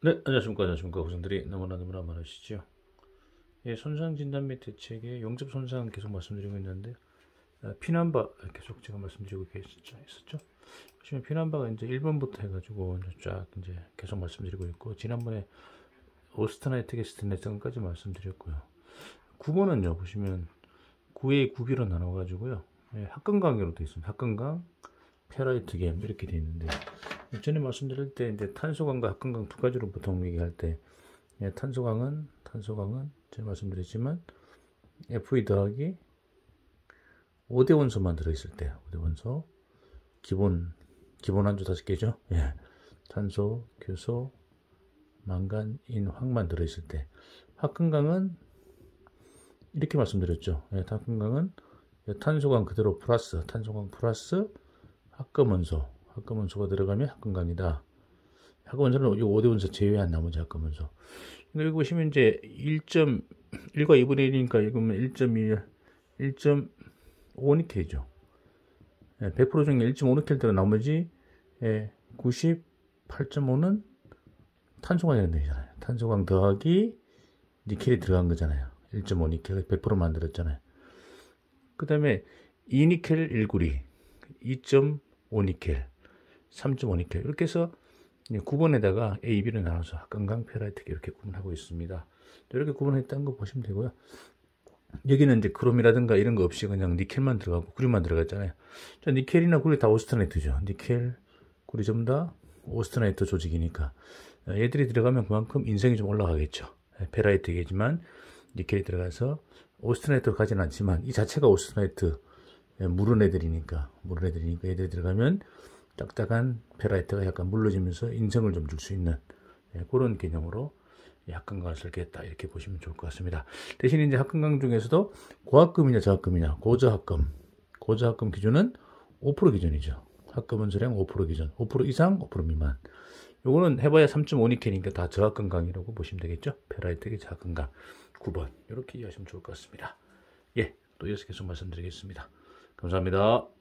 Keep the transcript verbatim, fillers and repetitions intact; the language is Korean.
네, 안녕하십니까, 안녕하십니까. 고생들이 너무나 너무나 많으시죠. 예, 손상 진단 및 대책의 용접 손상 계속 말씀드리고 있는데, 아, 피난바 계속 제가 말씀드리고 계셨죠. 있었죠. 보시면 피난바가 이제 일 번부터 해가지고 이제 쫙 이제 계속 말씀드리고 있고, 지난번에 오스트나이트 게스트 내성까지 말씀드렸고요. 구 번은요, 보시면 구의 구비로 나눠가지고요. 예, 합금강으로 되어 있습니다. 합금강, 페라이트 겜 이렇게 되어 있는데, 전에 말씀드릴 때 이제 탄소강과 합금강 두 가지로 보통 얘기할 때, 예, 탄소강은 탄소강은 제가 말씀드렸지만 에프이 더하기 오 대 원소만 들어있을 때, 오 대 원소 기본 기본 한주 다섯 개죠. 예, 탄소, 교소, 망간, 인, 황만 들어있을 때, 합금강은 이렇게 말씀드렸죠. 예, 합금강은 탄소강 그대로 플러스 탄소강 플러스 합금원소, 합금원소가 들어가면 합금강이다. 합금원소는 이 오 대 원소 제외한 나머지 합금원소. 여기 보시면 이제 일 점 일과 이분의 일이니까 이거면 일 점 일, 일 점 오 니켈이죠. 백 퍼센트 중에 일 점 오 니켈 들어 나머지 구십팔 점 오는 탄소광이라는 얘기잖아요. 탄소광 더하기 니켈이 들어간 거잖아요. 일 점 오 니켈 백 퍼센트 만들었잖아요. 그 다음에 이 니켈 일 구리, 이 점 오 니켈, 삼 점 오 니켈 이렇게 해서 구 번에다가 A, B를 나눠서 합금강, 페라이트 이렇게 구분하고 있습니다. 이렇게 구분했다는 거 보시면 되고요. 여기는 이제 크롬이라든가 이런 거 없이 그냥 니켈만 들어가고 구리만 들어갔잖아요. 자, 니켈이나 구리 다 오스트나이트죠. 니켈, 구리 전부 다 오스트나이트 조직이니까 얘들이 들어가면 그만큼 인성이 좀 올라가겠죠. 페라이트이지만 니켈이 들어가서 오스트나이트로 가진 않지만 이 자체가 오스트나이트 무른 애들이니까 무른 애들이니까 얘들이 들어가면 딱딱한 페라이트가 약간 물러지면서 인성을 좀 줄 수 있는 그런 개념으로 합금강을 설계했다 이렇게 보시면 좋을 것 같습니다. 대신 이제 합금강 중에서도 고합금이냐 저합금이냐 고저합금 고저합금 기준은 오 퍼센트 기준이죠. 합금원소량 오 퍼센트 기준, 오 퍼센트 이상, 오 퍼센트 미만. 요거는 해봐야 삼 점 오 니켈이니까 다 저합금강이라고 보시면 되겠죠. 페라이트의 저합금강 구 번 이렇게 이해하시면 좋을 것 같습니다. 예, 또 이어서 계속 말씀드리겠습니다. 감사합니다.